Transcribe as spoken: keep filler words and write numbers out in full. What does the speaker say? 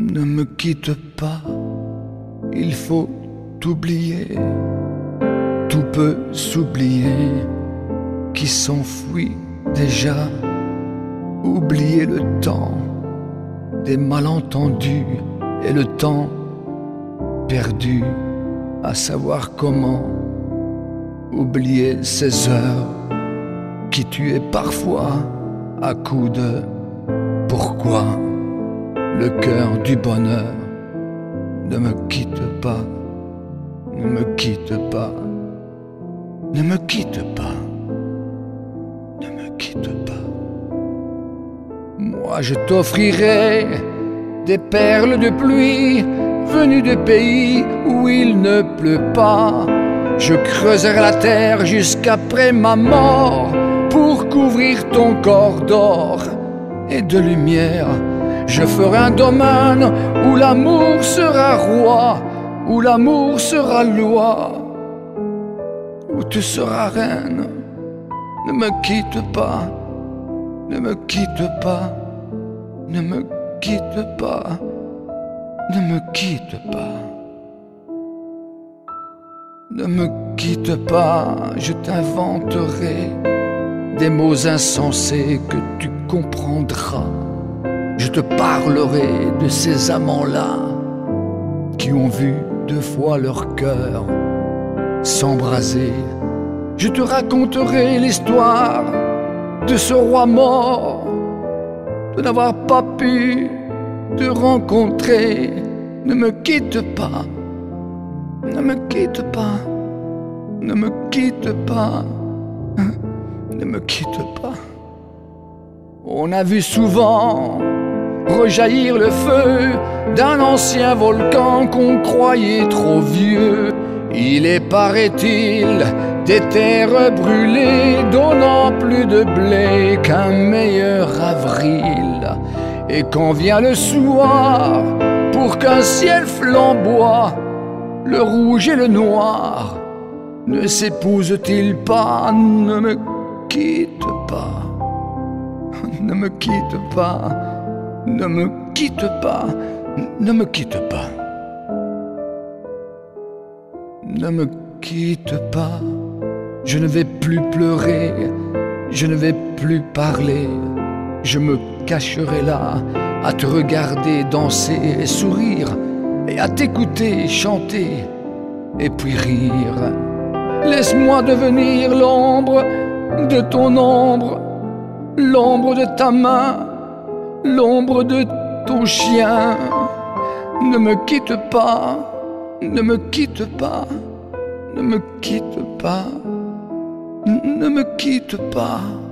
Ne me quitte pas, il faut t'oublier. Tout peut s'oublier, qui s'enfuit déjà. Oublier le temps des malentendus et le temps perdu à savoir comment. Oublier ces heures qui tuaient parfois à coups de pourquoi. Le cœur du bonheur, ne me quitte pas, ne me quitte pas, ne me quitte pas, ne me quitte pas. Moi je t'offrirai des perles de pluie venues de pays où il ne pleut pas. Je creuserai la terre jusqu'après ma mort pour couvrir ton corps d'or et de lumière. Je ferai un domaine où l'amour sera roi, où l'amour sera loi, où tu seras reine. Ne me quitte pas, ne me quitte pas, ne me quitte pas, ne me quitte pas. Ne me quitte pas, je t'inventerai des mots insensés que tu comprendras. Je te parlerai de ces amants-là qui ont vu deux fois leur cœur s'embraser. Je te raconterai l'histoire de ce roi mort, de n'avoir pas pu te rencontrer. Ne me quitte pas, ne me quitte pas, ne me quitte pas, ne me quitte pas. On a vu souvent rejaillir le feu d'un ancien volcan qu'on croyait trop vieux. Il est, paraît-il, des terres brûlées donnant plus de blé qu'un meilleur avril. Et quand vient le soir, pour qu'un ciel flamboie, le rouge et le noir ne s'épousent-ils pas? Ne me quitte pas, ne me quitte pas, ne me quitte pas, ne me quitte pas. Ne me quitte pas, je ne vais plus pleurer, je ne vais plus parler. Je me cacherai là, à te regarder danser et sourire, et à t'écouter chanter, et puis rire. Laisse-moi devenir l'ombre de ton ombre, l'ombre de ta main, l'ombre de ton chien. Ne me quitte pas, ne me quitte pas, ne me quitte pas, ne me quitte pas.